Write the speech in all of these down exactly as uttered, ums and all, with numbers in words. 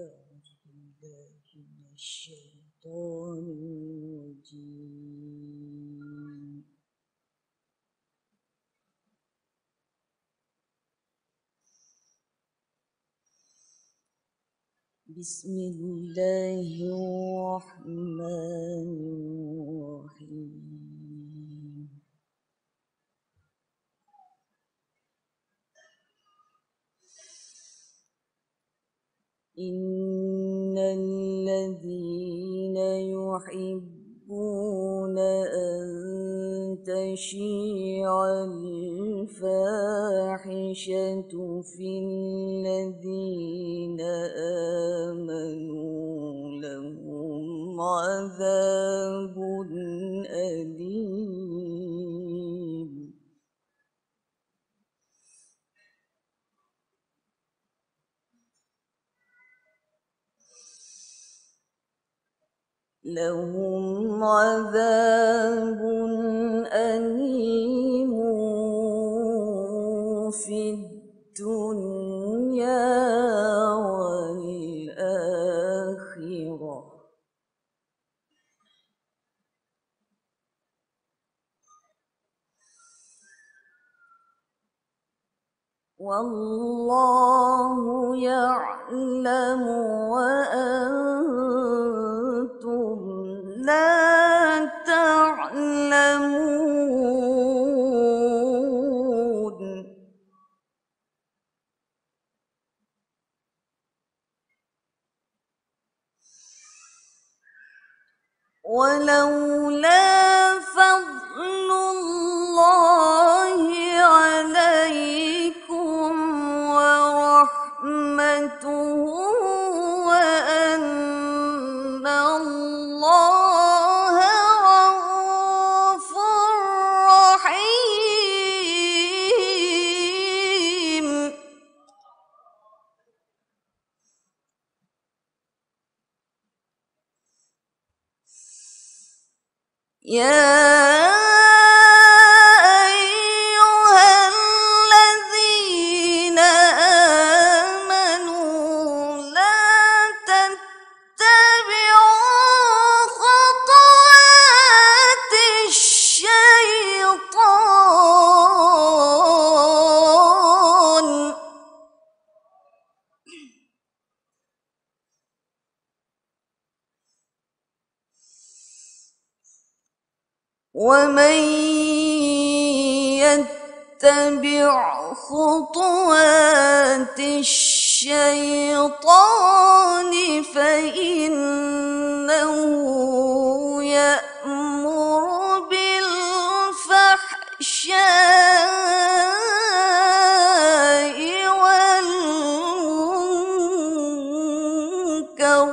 أعوذ بالله من الشيطان الرجيم. بسم الله الرحمن الرحيم. إن الذين يحبون أن تشيع الفاحشة في الذين آمنوا لهم عذاب أليم. لهم عذاب أليم في الدنيا والآخرة. والله يعلم وأنتم لا تعلمون. ولولا فضل الله عليكم ورحمته وأن الله رءوف رحيم. يا أيها الذين آمنوا لا تتبعوا خطوات الشيطان ومن يتبع خطوات الشيطان فإنه يأمر بالفحشاء والمنكر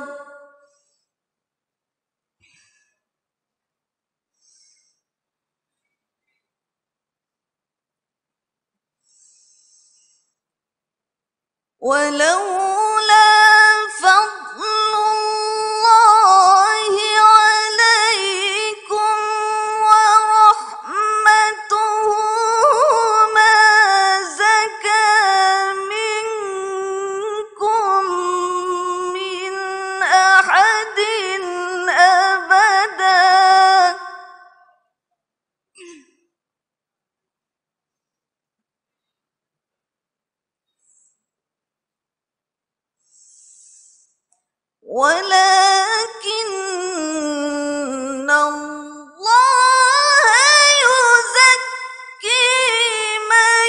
ولولا فضل الله عليكم ورحمته ما زكى منكم من أحد أبدا ولكن الله يزكي من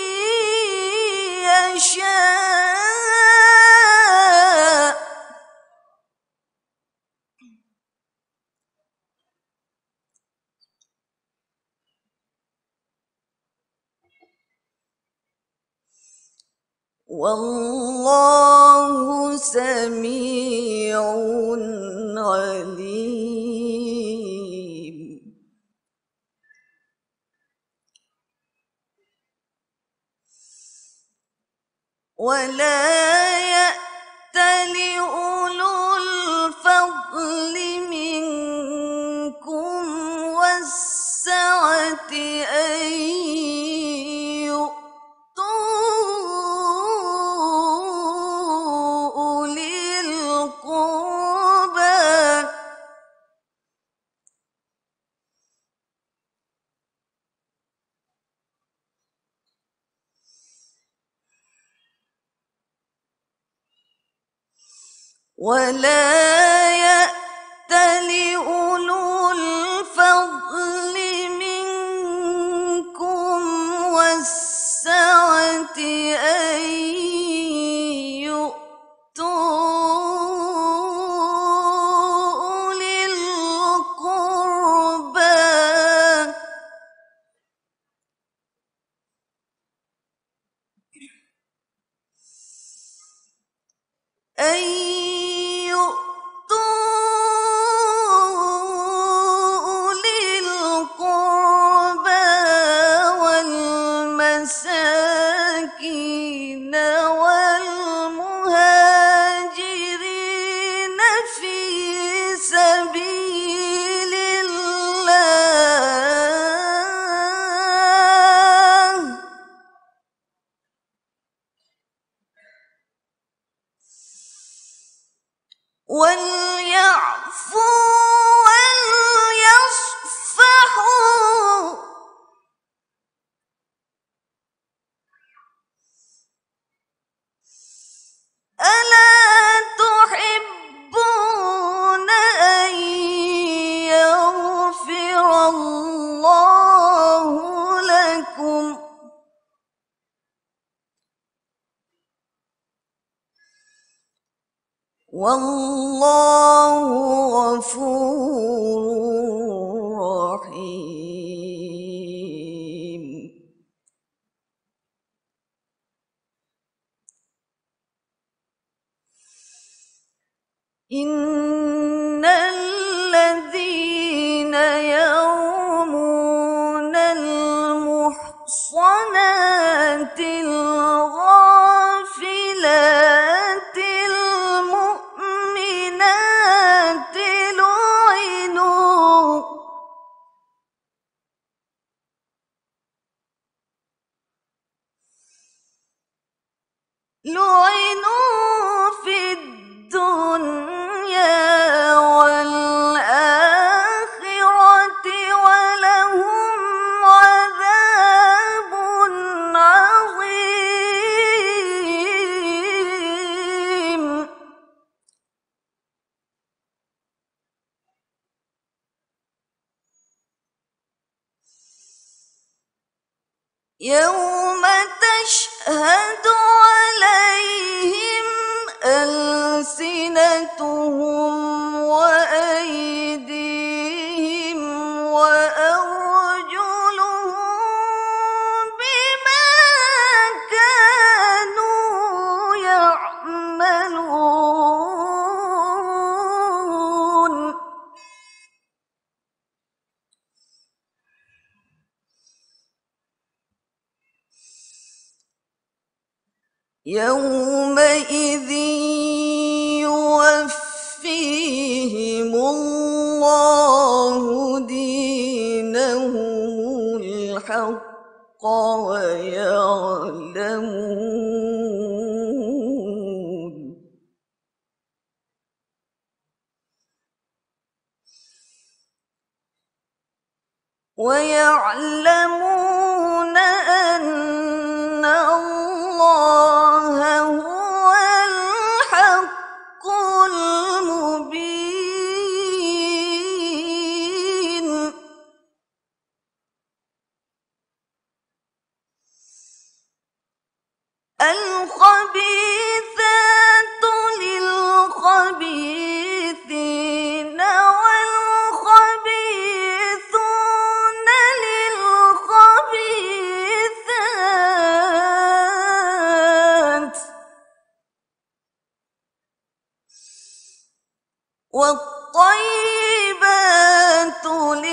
يشاء والله سميع عليم. ولا يأتل أولو الفضل منكم والسعة أن يؤتوا أولي ولا يأتل أولو الفضل منكم والسعة أن يؤتوا أولي القربى أن يؤتوا أولي القربى والمساكين والمهاجرين في سبيل الله وليعفوا وليصفحوا ألا تحبون أن يغفر الله لكم والله غفور رحيم. إن الذين يرمون المحصنات الغافلات المؤمنات لعنوا لعنوا في الدنيا والآخرة ولهم عذاب عظيم. يوم تشهد عليهم ألسنتهم وأيديهم وأرجلهم بما كانوا يعملون. يومئذ يوفيهم الله دينهم الحق ويعلمون ويعلمون أن الله هو الحق المبين. الخبيثات للخبيثين والخبيثون للخبيثات والطيبات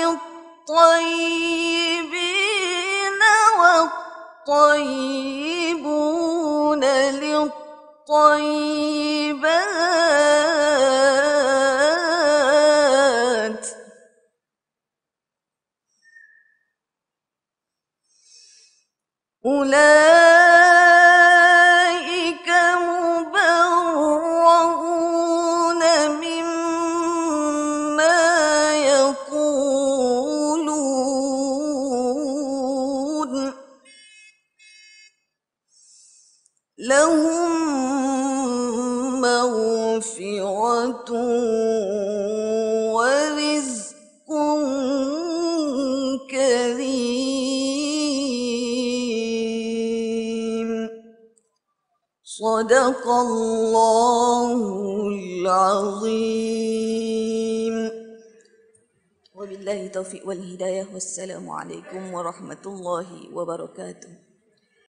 للطيبين والطيبون للطيبات أولئك مبرؤون مما يقولون لهم ومغفرة ورزق كريم. صدق الله العظيم. وبالله التوفيق والهداية، والسلام عليكم ورحمة الله وبركاته.